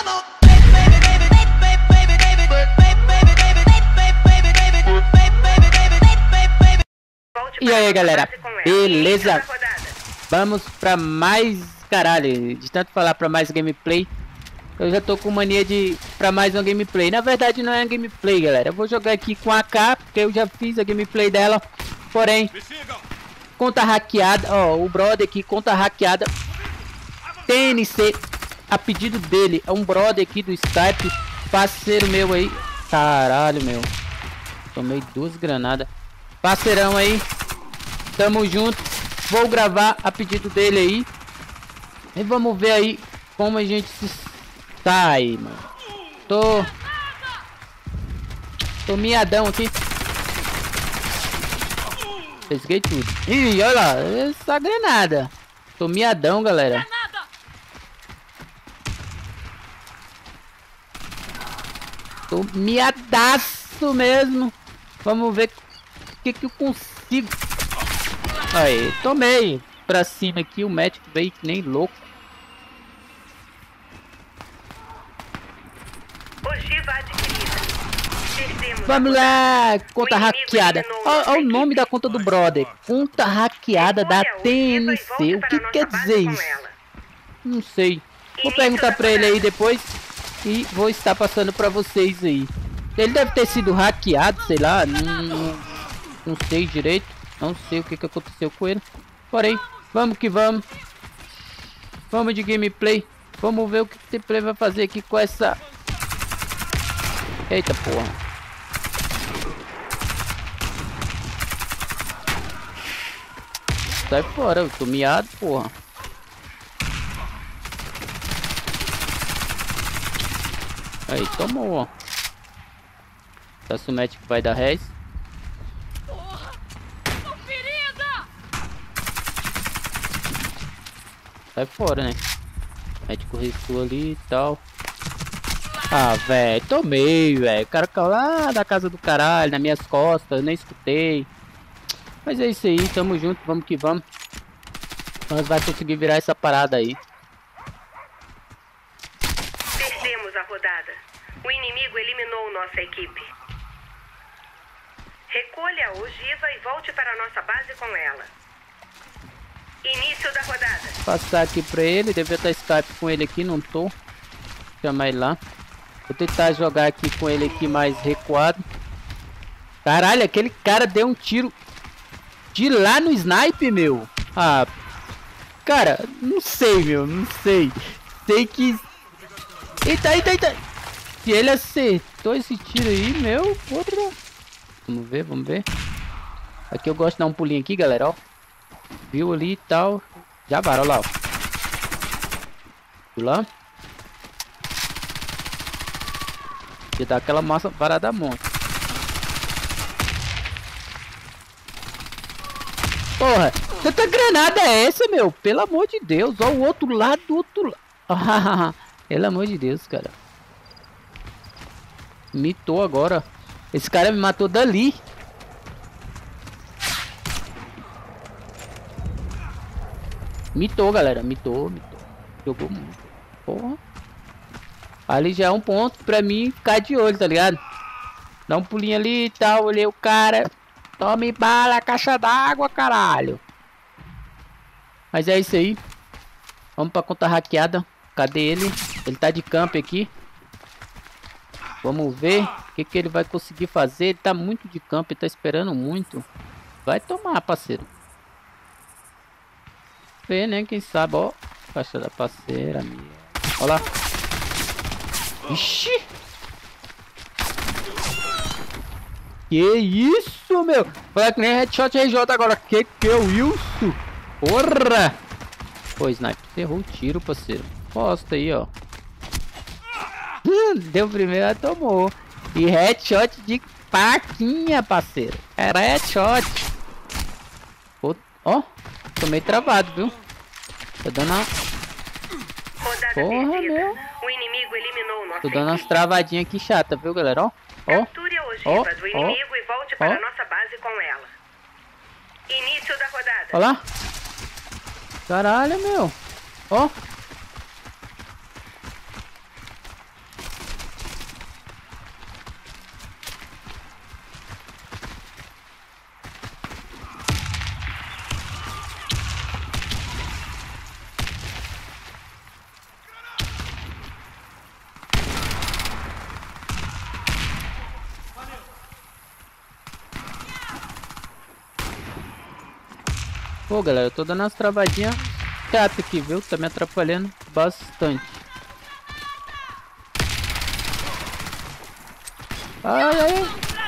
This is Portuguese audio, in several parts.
E aí galera, beleza? Vamos pra mais, caralho, de tanto falar pra mais gameplay, eu já tô com mania de pra mais uma gameplay. Na verdade não é uma gameplay, galera, eu vou jogar aqui com a AK, porque eu já fiz a gameplay dela. Porém, conta hackeada, ó, o brother aqui, conta hackeada TNC, a pedido dele, é um brother aqui do Skype, parceiro meu aí. Caralho, meu, tomei 2 granadas. Parceirão aí, tamo junto. Vou gravar a pedido dele aí. E vamos ver aí como a gente se sai, mano. Tô miadão aqui. Pesquei tudo. Ih, olha lá, essa granada. Tô miadão, galera. Tô miadaço mesmo. Vamos ver o que eu consigo. Aí, tomei pra cima aqui. O médico veio que nem louco. Vamos lá, conta hackeada. Olha o nome da conta do brother. Conta hackeada da TNC. O que quer dizer isso? Não sei. Vou perguntar pra ele aí depois e vou estar passando pra vocês aí. Ele deve ter sido hackeado, sei lá. Não sei direito. Não sei o que aconteceu com ele. Porém, vamos que vamos. Vamos de gameplay. Vamos ver o que o gameplay vai fazer aqui com essa... Eita porra. Sai fora, eu tô miado, porra. Aí, tomou, ó. Tá o médico vai dar res. Sai fora, né? O médico recuou ali e tal. Ah, velho, tomei, velho. O cara caiu lá da casa do caralho, nas minhas costas, eu nem escutei. Mas é isso aí, tamo junto, vamos que vamos. Nós vai conseguir virar essa parada aí. Perdemos a rodada. O inimigo eliminou nossa equipe. Recolha a ogiva e volte para a nossa base com ela. Início da rodada. Passar aqui pra ele, devia estar Skype com ele aqui, não tô. Chamar ele lá. Vou tentar jogar aqui com ele aqui mais recuado. Caralho, aquele cara deu um tiro de lá no snipe, meu. Ah, cara, não sei, meu, não sei. Sei que... Eita, eita, eita. Se ele acertou esse tiro aí, meu, porra. Vamos ver, vamos ver. Aqui eu gosto de dar um pulinho aqui, galera, ó. Viu ali e tal. Já vai, olha lá, ó. Viu lá? E dá aquela massa varada monta. Porra, tanta granada é essa, meu? Pelo amor de Deus. Ó, o outro lado, do outro lado. Pelo amor de Deus, cara. Mitou agora. Esse cara me matou dali. Mitou, galera. Mitou. Jogou muito. Porra. Ali já é um ponto pra mim ficar de olho, tá ligado? Dá um pulinho ali e tal. Olhei o cara. Tome bala, caixa d'água, caralho. Mas é isso aí. Vamos pra conta hackeada. Cadê ele? Ele tá de campo aqui. Vamos ver o que ele vai conseguir fazer. Ele tá muito de campo, ele tá esperando muito. Vai tomar, parceiro. Vê, né? Quem sabe, ó. Caixa da parceira, minha. Olha lá. Ixi! Que isso, meu? Foi que nem headshot RJ agora. Que é o Wilson? Porra! Pô, sniper, você errou o tiro, parceiro. Posta aí, ó. Deu primeiro, tomou. E headshot de paquinha, parceiro. Era headshot. Ó, tô meio travado, viu? Tô dando uma... Porra, meu. O inimigo eliminou nossa Tô dando umas travadinhas aqui chata, viu, galera? Ó. Capture a ogiva do inimigo e volte para a nossa base com ela. Início da rodada. Olha lá. Caralho, meu. Ó. Pô, galera, eu tô dando umas travadinhas chatas aqui, viu? Tá me atrapalhando bastante. Ai, ai.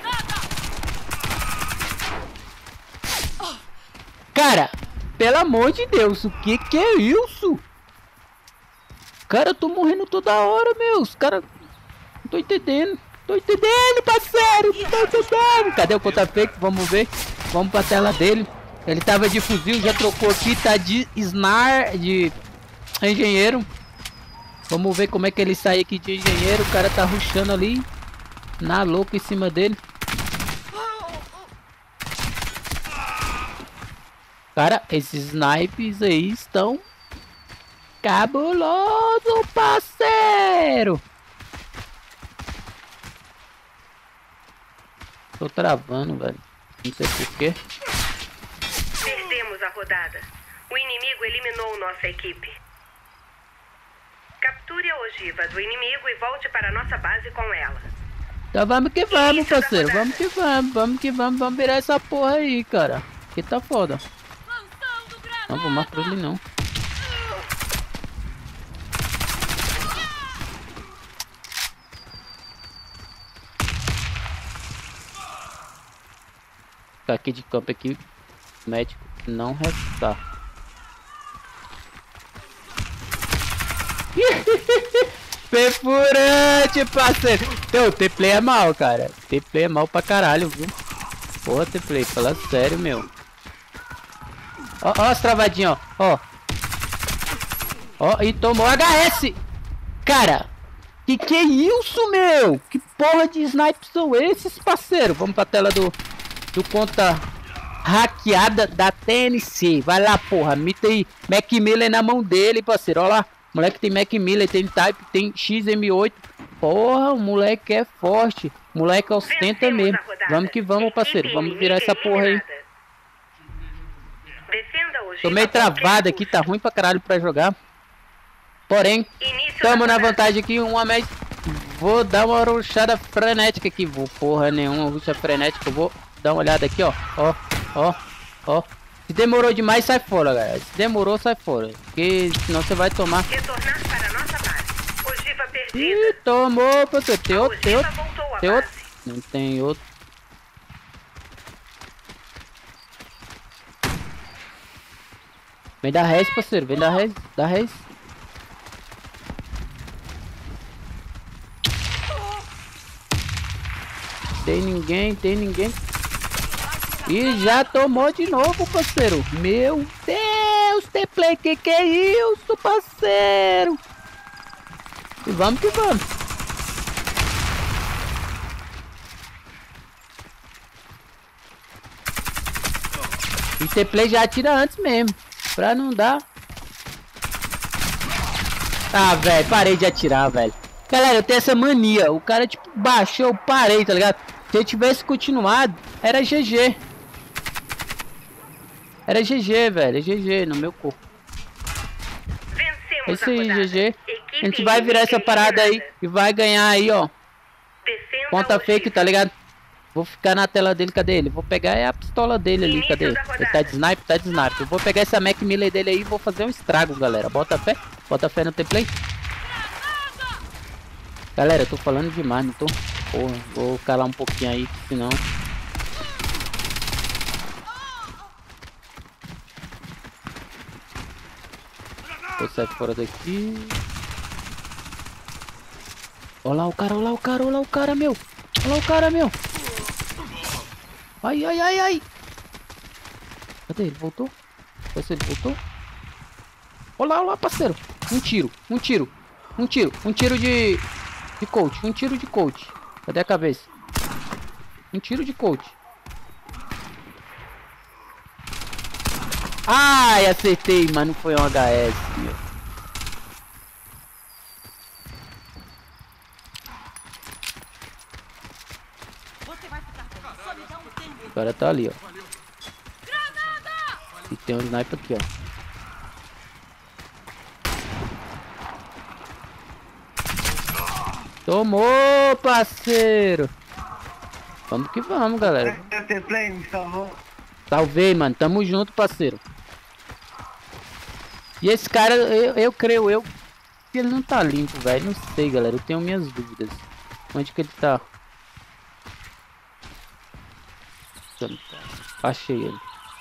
Cara, pelo amor de Deus, o que é isso? Cara, eu tô morrendo toda hora, meu. Os caras... Não tô entendendo. Tô entendendo, parceiro. Não tô entendendo. Cadê o contra-fake? Vamos ver. Vamos pra tela dele. Ele tava de fuzil, já trocou aqui. Tá de snar, de engenheiro. Vamos ver como é que ele sai aqui de engenheiro. O cara tá rushando ali. Na louca em cima dele. Cara, esses snipes aí estão cabuloso, parceiro. Tô travando, velho. Não sei porquê. Perdemos a rodada. O inimigo eliminou nossa equipe. Capture a ogiva do inimigo e volte para a nossa base com ela. Então vamos que vamos, parceiro. Vamos que vamos. Vamos que vamos. Vamos virar essa porra aí, cara. Que tá foda. Não vou mais pra ele não. Ficar aqui de campo aqui. Médico não restar. Perfurante, parceiro. Teu T-Play é mal, cara. T-Play é mal pra caralho, viu? Porra, T-Play, fala sério, meu. Ó, ó as travadinhas, ó. Ó, e tomou HS. Cara, que é isso, meu? Que porra de snipes são esses, parceiro? Vamos pra tela do conta hackeada da TNC. Vai lá, porra. Mita aí. Mac Miller na mão dele, parceiro. Ó lá. O moleque tem Mac Miller, tem Type, tem XM8. Porra, o moleque é forte. O moleque ostenta mesmo. Vamos que vamos, parceiro. Vamos virar essa porra aí. Tô meio travado aqui, tá ruim pra caralho pra jogar. Porém, tamo na vantagem aqui, uma média. Vou dar uma rushada frenética aqui. Vou porra nenhuma, ruxa frenética. Eu vou dar uma olhada aqui, ó. Ó, ó, ó. Se demorou demais, sai fora, galera. Se demorou, sai fora. Porque senão você vai tomar. Retornar para a nossa base. Ogiva perdida. Ih, tomou, parceiro. Tem outro, tem outro. Tem outro. Não tem outro. Vem da res, parceiro. Vem da res. Da res. Tem ninguém, tem ninguém. E já tomou de novo, parceiro. Meu Deus, T-Play, que é isso, parceiro? E vamos que vamos. E T-Play já atira antes mesmo. Pra não dar. Ah, velho, parei de atirar, velho. Galera, eu tenho essa mania. O cara, tipo, baixou, eu parei, tá ligado? Se eu tivesse continuado, era GG. Era GG, velho. É GG no meu corpo. É isso aí, GG. A gente vai virar essa parada aí e vai ganhar aí, ó. Conta fake, tá ligado? Vou ficar na tela dele, cadê ele? Vou pegar a pistola dele ali, cadê ele? Ele tá de sniper, tá de sniper. Eu vou pegar essa Mac Miller dele aí e vou fazer um estrago, galera. Bota fé no T-Play. Galera, eu tô falando demais, não tô? Porra, vou calar um pouquinho aí, senão... Vou sair fora daqui. Olha lá o cara, olha lá o cara, olha lá o cara, meu. Olha lá o cara, meu. Ai, ai, ai, ai. Cadê ele? Voltou? Ele voltou? Olha lá, parceiro. Um tiro de coach. Um tiro de coach. Cadê a cabeça? Um tiro de coach. Ai, acertei, mas não foi um HS, meu. O cara tá ali, ó. E tem um sniper aqui, ó. Tomou, parceiro. Vamos que vamos, galera. Salvei, mano. Tamo junto, parceiro. E esse cara, eu creio que ele não tá limpo, velho. Não sei, galera. Eu tenho minhas dúvidas. Onde que ele tá? Achei ele.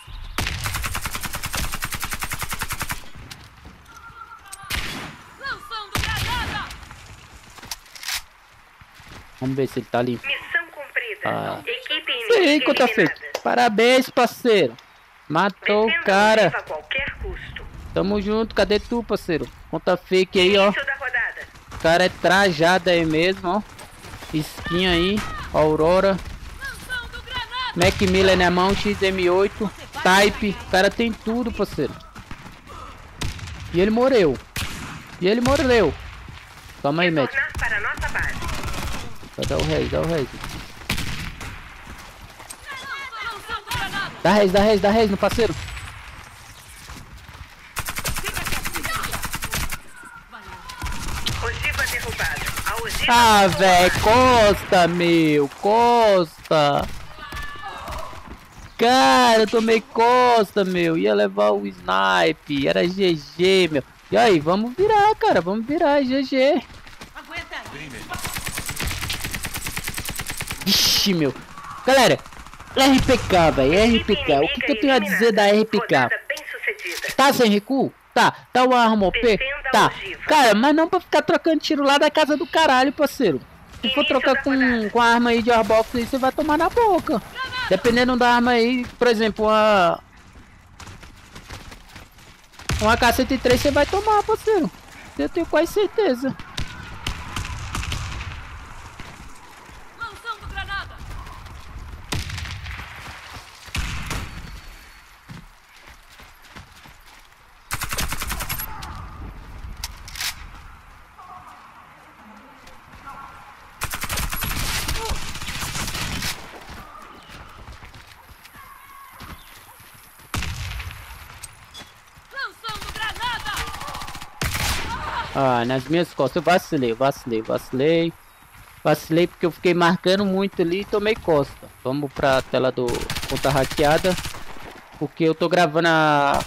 Vamos ver se ele tá limpo. Missão cumprida. Equipe Sim, conta feita. Parabéns, parceiro. Matou o cara. A qualquer custo. Tamo junto. Cadê tu, parceiro? Conta fake aí, ó. Início da rodada. O cara é trajado aí mesmo, ó. Skin aí. Aurora. Macmillan na mão. XM8. Type. O cara tem tudo, parceiro. E ele morreu. Calma aí, Matt. Para nossa base. Dá o rei. Dá rei no parceiro. Ogiva derrubado. A ogiva Ah, velho, Costa. Cara, eu tomei Costa, meu. Ia levar o snipe. Era GG, meu. E aí, vamos virar, cara. GG. Vixe, meu. Galera, RPK, velho. RPK. O que eu tenho a dizer da RPK? Tá sem recuo? Tá. Tá uma arma OP? Tá. Cara, mas não pra ficar trocando tiro lá da casa do caralho, parceiro. Se for trocar com a arma aí de Warbox aí, você vai tomar na boca. Dependendo da arma aí, por exemplo, uma AK-103 você vai tomar, parceiro. Eu tenho quase certeza. Ah, nas minhas costas eu vacilei porque eu fiquei marcando muito ali e tomei costa. Vamos pra tela do conta hackeada, porque eu tô gravando a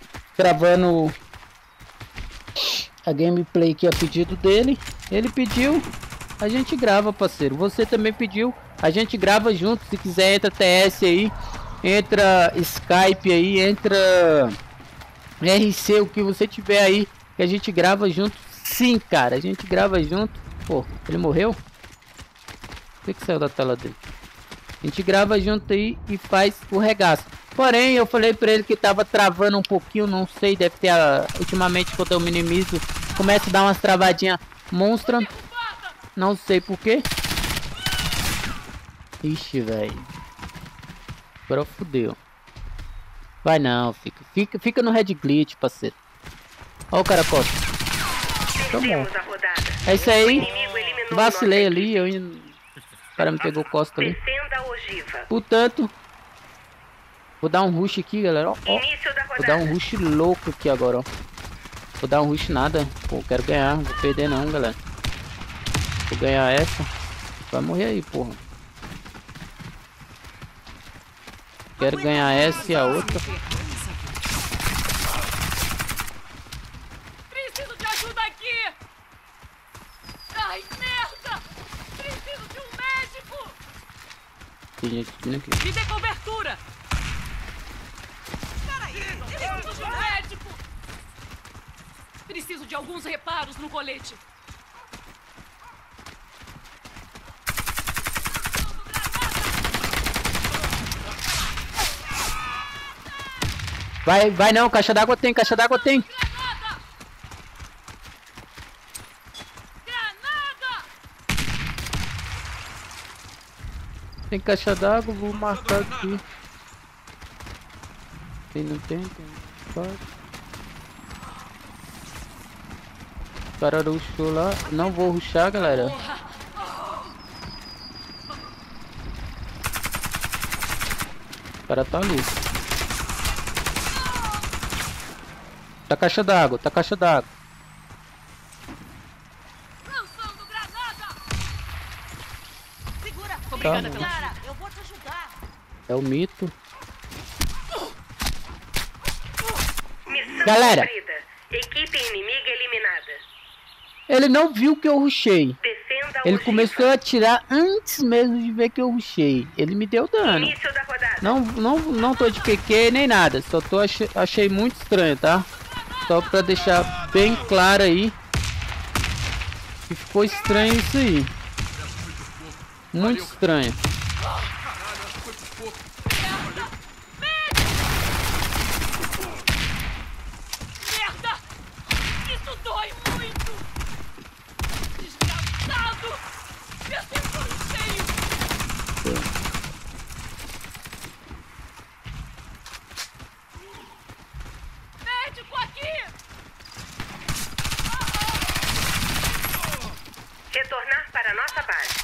gameplay aqui a pedido dele. Ele pediu, a gente grava, parceiro. Você também pediu, a gente grava junto. Se quiser, entra TS aí, entra Skype aí, entra RC, o que você tiver aí, que a gente grava junto. Sim, cara, a gente grava junto. Pô, ele morreu? O que saiu da tela dele? A gente grava junto aí e faz o regaço. Porém, eu falei pra ele que tava travando um pouquinho, não sei, deve ter ultimamente quando eu minimizo, começa a dar umas travadinhas monstras. Não sei porquê. Ixi, velho. Agora fudeu. Vai não, fica no red glitch, parceiro. Ó o cara costa. É isso aí. Vacilei ali, o cara me pegou costa ali. Portanto, vou dar um rush aqui, galera. Ó. Vou dar um rush louco aqui agora, ó. Vou dar um rush nada. Pô, quero ganhar, não vou perder não, galera. Vou ganhar essa. Vai morrer aí, porra. Quero ganhar essa e a outra. Preciso de ajuda aqui! Ai, merda! Preciso de um médico! Tem gente vindo aqui. Me dê cobertura! Peraí, preciso de um médico! Preciso de alguns reparos no colete. Vai não, caixa d'água tem. Granada! Tem caixa d'água, vou marcar aqui. Tem, não tem? Tem. O cara rushou lá. Não vou rushar, galera. O cara tá ali. Tá caixa d'água, Lançando granada! Segura! Obrigada, Clara, eu vou te ajudar. É o mito. Galera, Equipe inimiga eliminada. Ele não viu que eu rushei. Defenda Ele ogiva. começou a atirar antes mesmo de ver que eu rushei. Ele me deu dano. Início da rodada. Não tô de QQ nem nada. Só tô achei muito estranho, tá? Só pra deixar bem claro aí. Que ficou estranho isso aí. Muito estranho. Merda! Isso dói muito! Desgraçado! Meu sensor cheio! Médico aqui! Retornar para nossa base.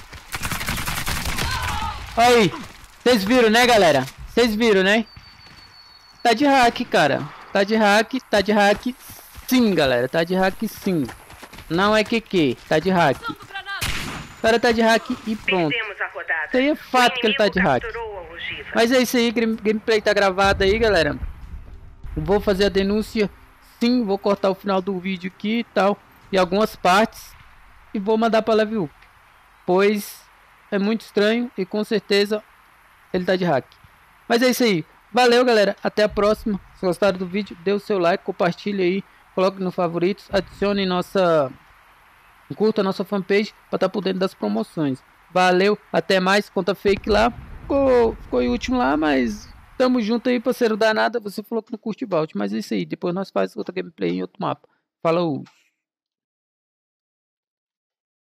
Aí, vocês viram, né, galera? Vocês viram, né? Tá de hack, cara. Tá de hack sim, galera. Tá de hack sim. Não é QQ, tá de hack. Lançando granada! O cara tá de hack e pronto. Perdemos a rodada. Isso aí é fato que ele tá de hack. Capturou a ogiva. Mas é isso aí, gameplay tá gravado aí, galera. Vou fazer a denúncia, sim, vou cortar o final do vídeo aqui e tal, e algumas partes, e vou mandar para Level Up, pois é muito estranho e com certeza ele tá de hack. Mas é isso aí, valeu galera, até a próxima. Se gostaram do vídeo, dê o seu like, compartilhe aí, coloque nos favoritos, adicione curta a nossa fanpage para estar por dentro das promoções. Valeu, até mais. Conta fake lá, ficou em último lá, mas tamo junto aí, parceiro danada. Você falou que não curte Vault, mas é isso aí, depois nós fazemos outra gameplay em outro mapa. Falou!